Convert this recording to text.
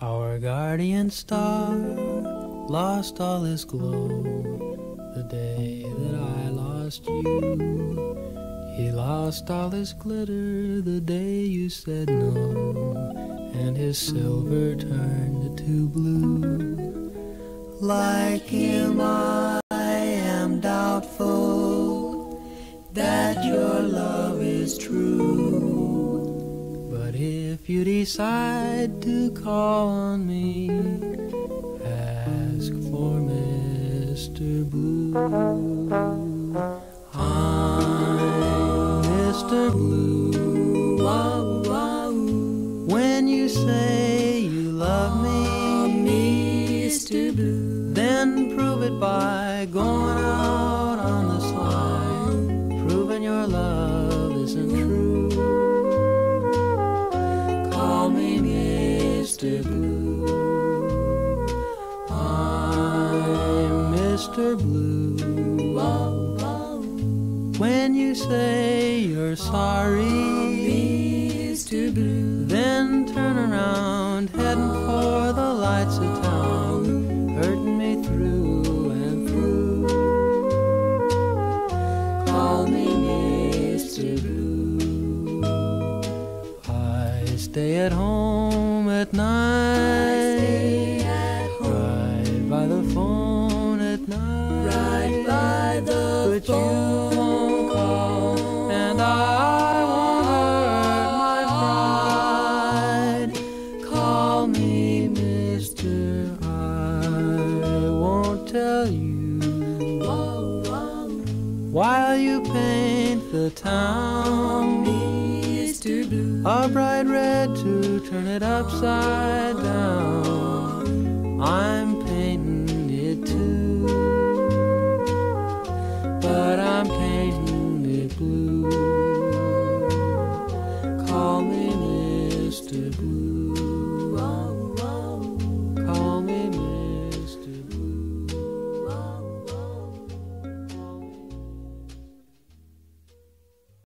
Our guardian star lost all his glow the day that I lost you. He lost all his glitter the day you said no, and his silver turned to blue. Like him I am doubtful that your love is true. But if you decide to call on me, ask for Mr. Blue. I'm Mr. Blue. When you say you love me, Mr. Blue, then prove it by going out on the slide, proving your love isn't true. Call me Mr. Blue. I'm Mr. Blue. When you say you're sorry, Mr. Blue, then turn around, heading for the lights of town, hurting me through and through. Call me Mr. Blue. I stay at home at night, right by the phone at night, right by the but phone. You won't call, and I won't hurt my pride. Call me Mr. I won't tell you while you paint the town, Mr. Blue, a bright red to turn it upside down. I'm painting it too, but I'm painting it blue. Call me Mr. Blue.